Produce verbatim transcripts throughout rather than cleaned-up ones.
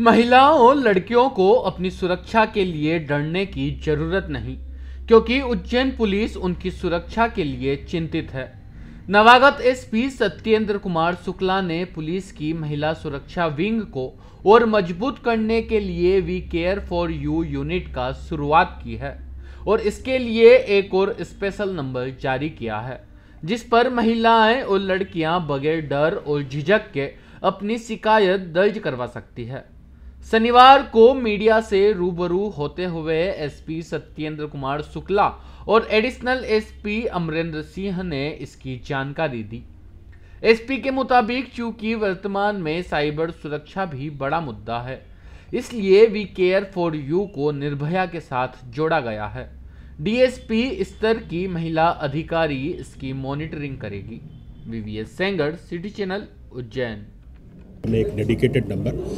महिलाओं और लड़कियों को अपनी सुरक्षा के लिए डरने की जरूरत नहीं, क्योंकि उज्जैन पुलिस उनकी सुरक्षा के लिए चिंतित है। नवागत एसपी सत्येंद्र कुमार शुक्ला ने पुलिस की महिला सुरक्षा विंग को और मजबूत करने के लिए we care for you unit का शुरुआत की है और इसके लिए एक और स्पेशल नंबर जारी किया है, जिस पर महिलाएं और लड़कियां बगैर डर और झिझक के अपनी शिकायत दर्ज करवा सकती है। शनिवार को मीडिया से रूबरू होते हुए एसपी सत्येंद्र कुमार शुक्ला और एडिशनल एसपी अमरेंद्र सिंह ने इसकी जानकारी दी। एसपी के मुताबिक चूंकि वर्तमान में साइबर सुरक्षा भी बड़ा मुद्दा है, इसलिए वी केयर फॉर यू को निर्भया के साथ जोड़ा गया है। डीएसपी स्तर की महिला अधिकारी इसकी मॉनिटरिंग करेगी। VVS Sengar, city channel, Ujjain. हमने एक dedicated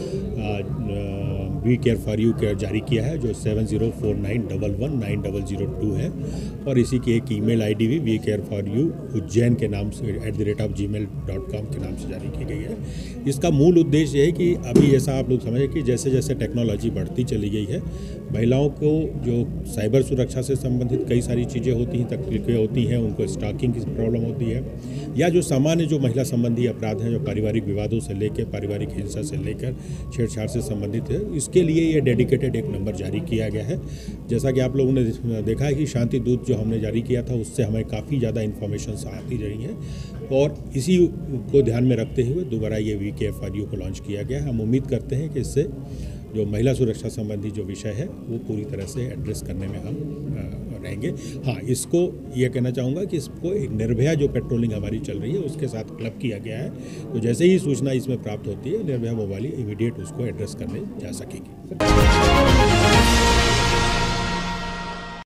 number we care for you के जारी किया है, जो seven zero four nine one one nine zero zero two है, और इसी की एक ईमेल आईडी भी we care for you Ujjain के नाम से at the rate of Gmail dot com के नाम से जारी की गई है। इसका मूल उद्देश्य ये है कि अभी ऐसा आप लोग समझें कि जैसे जैसे टेक्नोलॉजी बढ़ती चली गई है, महिलाओं को जो साइबर सुरक्षा से संबंधित कई सारी चीज़ें होती हैं, तकलीफें होती हैं, उनको स्टॉकिंग की प्रॉब्लम होती है, या जो सामान्य जो महिला संबंधी अपराध हैं, जो पारिवारिक विवादों से लेकर पारिवारिक हिंसा से लेकर छेड़छाड़ से संबंधित है, इसके लिए ये डेडिकेटेड एक नंबर जारी किया गया है। जैसा कि आप लोगों ने देखा है कि शांति दूत जो हमने जारी किया था, उससे हमें काफ़ी ज़्यादा इन्फॉर्मेशन आती रही है, और इसी को ध्यान में रखते हुए दोबारा ये वी केयर फॉर यू को लॉन्च किया गया है। हम उम्मीद करते हैं कि इससे जो महिला सुरक्षा संबंधी जो विषय है वो पूरी तरह से एड्रेस करने में हम रहेंगे। हाँ, इसको ये कहना चाहूँगा कि इसको एक निर्भया जो पेट्रोलिंग हमारी चल रही है उसके साथ क्लब किया गया है, तो जैसे ही सूचना इसमें प्राप्त होती है, निर्भया मोबाइल इमीडिएट उसको एड्रेस करने जा सकेगी।